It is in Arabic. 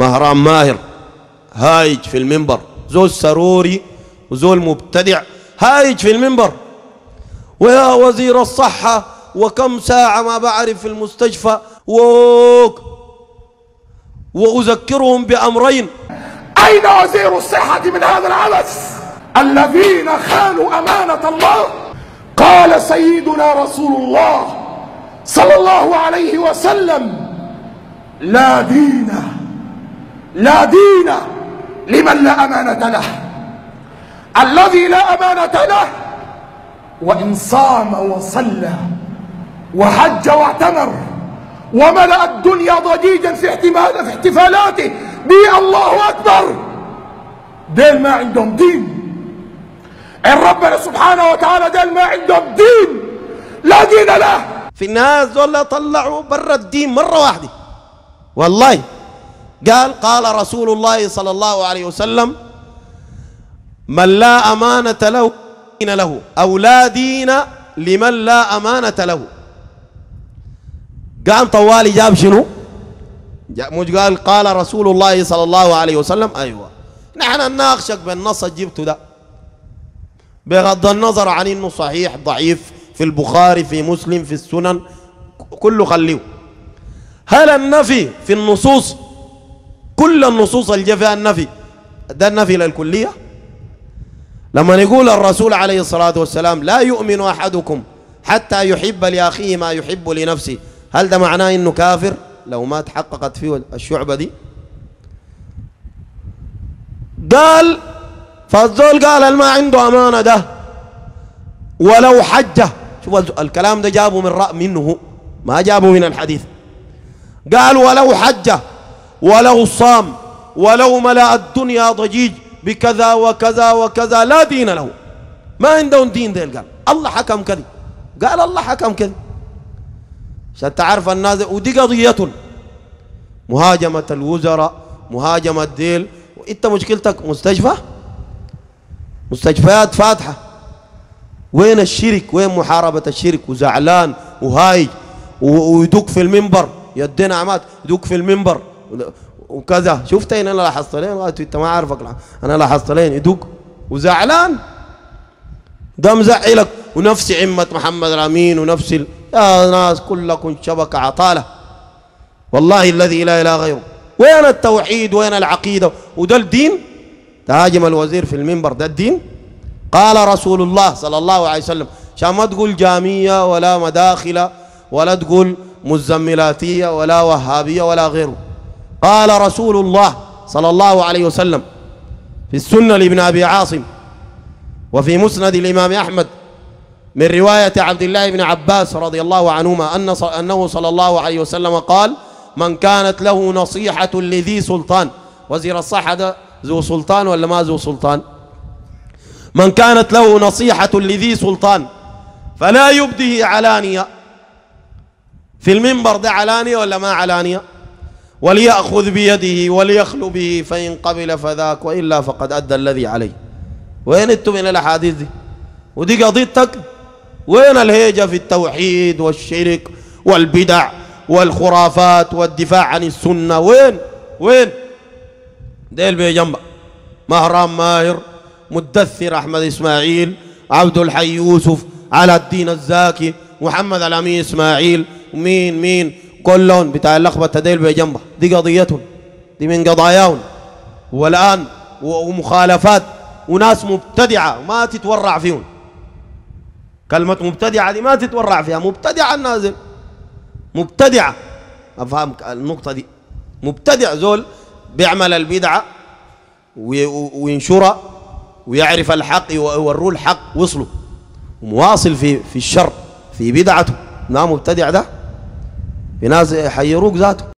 مهران ماهر هايج في المنبر، زول سروري وزول مبتدع هايج في المنبر، ويا وزير الصحة وكم ساعة ما بعرف في المستشفى وأذكرهم بأمرين. أين وزير الصحة من هذا العبث؟ الذين خانوا أمانة الله. قال سيدنا رسول الله صلى الله عليه وسلم: لا دين لمن لا أمانة له. الذي لا أمانة له وإن صام وصلى وحج واعتمر وملأ الدنيا ضجيجا في احتفالاته بي الله أكبر، ديل ما عندهم دين. إن ربنا سبحانه وتعالى ديل ما عندهم دين، لا دين له. في الناس ولا طلعوا برا الدين مرة واحدة والله. قال رسول الله صلى الله عليه وسلم: من لا أمانة له دين له، أو لا دين لمن لا أمانة له. قام طوالي جاب شنو؟ مش قال رسول الله صلى الله عليه وسلم. أيوة، نحن نناقشك بالنص جبته ده بغض النظر عن انه صحيح ضعيف، في البخاري في مسلم في السنن كله خليه. هل النفي في النصوص كل النصوص اللي جاء فيها النفي ده النفي للكلية؟ لما يقول الرسول عليه الصلاة والسلام: لا يؤمن أحدكم حتى يحب لأخيه ما يحب لنفسه، هل ده معناه انه كافر لو ما تحققت فيه الشعبة دي؟ قال فالزول قال ما عنده أمانة ده ولو حجه. شوف الكلام ده جابه منه، ما جابه من الحديث. قال ولو حجه ولو صام ولو ملأ الدنيا ضجيج بكذا وكذا وكذا لا دين له، ما عندهم دين ديل. قال الله حكم كذا، قال الله حكم كذا عشان تعرف الناس. ودي قضية مهاجمة الوزراء، مهاجمة ديل. وانت مشكلتك مستشفيات فاتحة، وين الشرك؟ وين محاربة الشرك؟ وزعلان وهايج ويدق في المنبر، يدينا عمات يدق في المنبر وكذا. شفت انا لاحظت لين لغايه انت ما عارفك، انا لاحظت لين يدق وزعلان، ده مزعلك. ونفس عمة محمد الامين ونفس يا ناس كلكم شبكة عطالة والله الذي لا اله غيره. وين التوحيد؟ وين العقيدة؟ وده الدين؟ تهاجم الوزير في المنبر، ده الدين؟ قال رسول الله صلى الله عليه وسلم، عشان ما تقول جامية ولا مداخلة ولا تقول مزملاتية ولا وهابية ولا غيره. قال رسول الله صلى الله عليه وسلم في السنة لابن أبي عاصم وفي مسند الإمام أحمد من رواية عبد الله بن عباس رضي الله عنهما أنه صلى الله عليه وسلم قال: من كانت له نصيحة لذي سلطان. وزير الصحة ده ذو سلطان ولا ما ذو سلطان؟ من كانت له نصيحة لذي سلطان فلا يبده علانية. في المنبر ده علانية ولا ما علانية؟ وليأخذ بيده وليخلو به فإن قبل فذاك وإلا فقد أدى الذي عليه. وين انتم من الأحاديث دي؟ ودي قضيتك؟ وين الهيجة في التوحيد والشرك والبدع والخرافات والدفاع عن السنة؟ وين ديل بجنبك مهران ماهر، مدثر أحمد إسماعيل، عبد الحي يوسف، على الدين الزاكي، محمد الأمين إسماعيل، مين كلهم بتاع اللخبطة ديل بجنبه. دي قضيتهم، دي من قضاياهم. والآن ومخالفات وناس مبتدعة ما تتورع فيهم. كلمة مبتدعة دي ما تتورع فيها، مبتدعة النازل مبتدعة. أفهم النقطة دي؟ مبتدع زول بيعمل البدعة وينشرها ويعرف الحق ويوروه الحق وصله، ومواصل في الشر في بدعته. نعم مبتدع ده، في ناس يحيروك ذاته.